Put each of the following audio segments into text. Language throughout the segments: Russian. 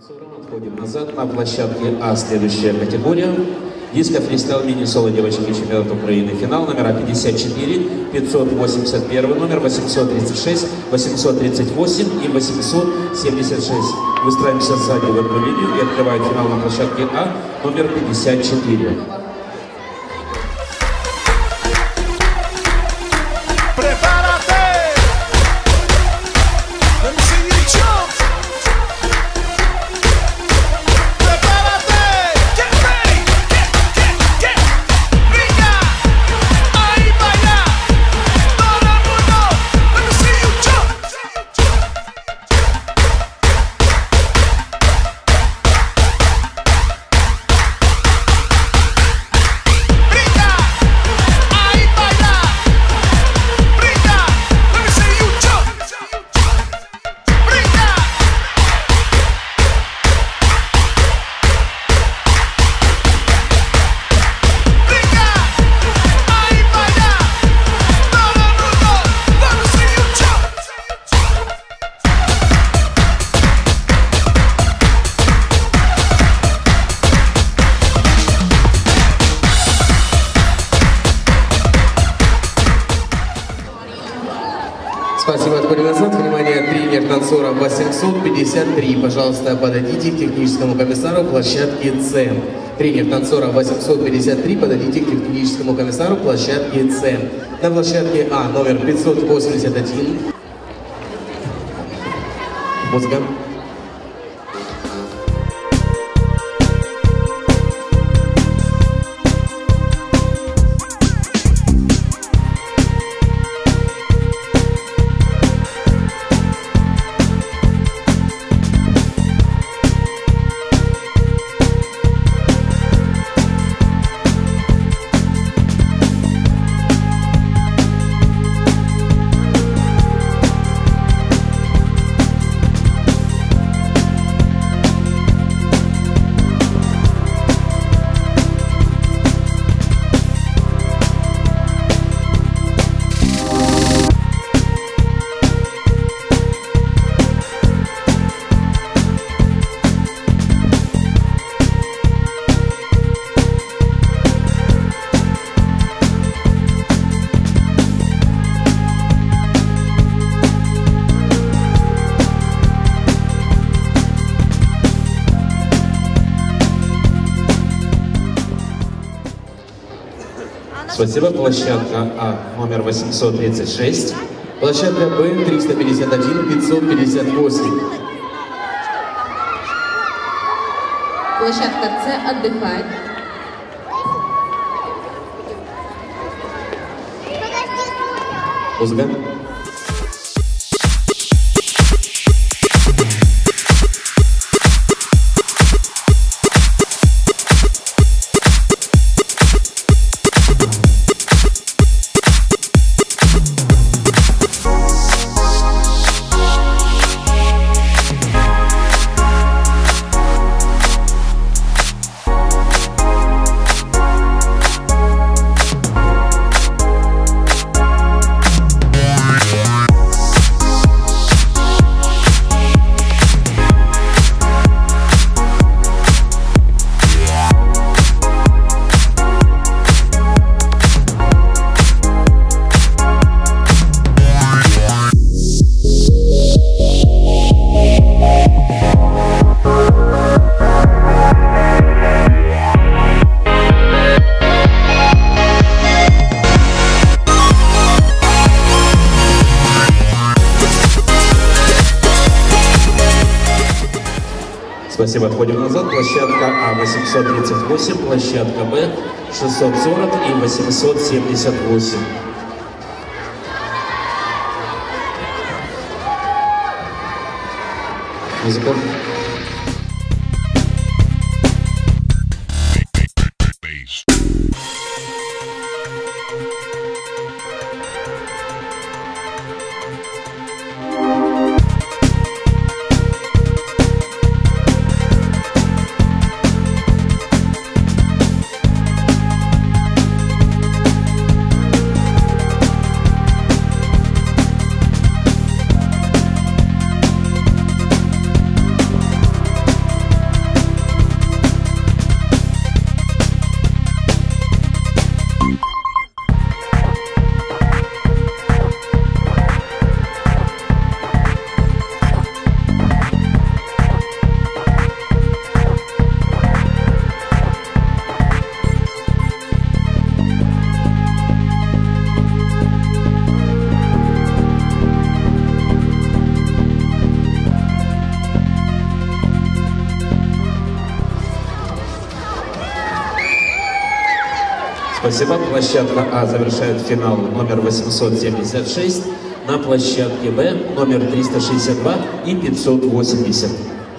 Отходим назад. На площадке А следующая категория. Диско фристайл мини-соло девочки чемпионата Украины. Финал номера 54, 581 номер, 836, 838 и 876. Выстраиваемся сзади в одну линию и открывает финал на площадке А номер 54. Спасибо, отходим назад. Внимание, тренер танцора 853. Пожалуйста, подойдите к техническому комиссару площадки С. Тренер танцора 853. Подойдите к техническому комиссару площадки С. На площадке А номер 581. Музыка. Спасибо. Площадка А номер 836. Площадка Б 351, 558. Площадка С отдыхает. Музыка. Спасибо. Отходим назад. Площадка А 838, площадка Б 640 и 878. Музыка. Спасибо. Площадка А завершает финал номер 876. На площадке Б номер 362 и 580.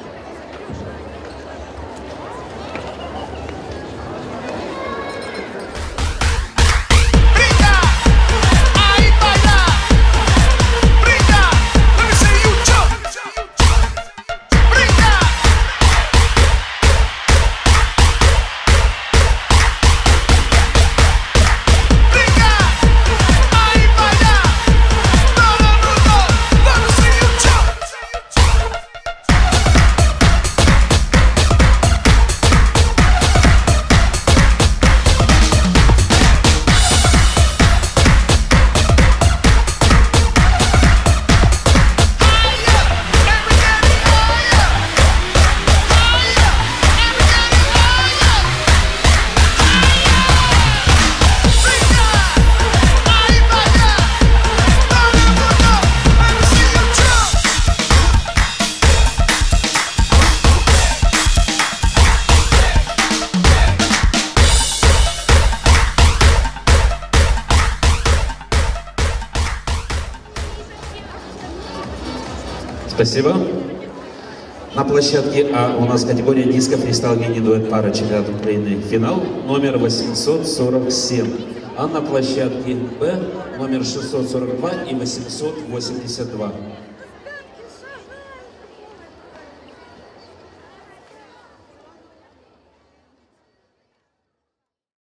Спасибо. На площадке А у нас категория диско фристайл мини-дуэт пара чемпионата Украины. Финал номер 847. А на площадке Б номер 642 и 882.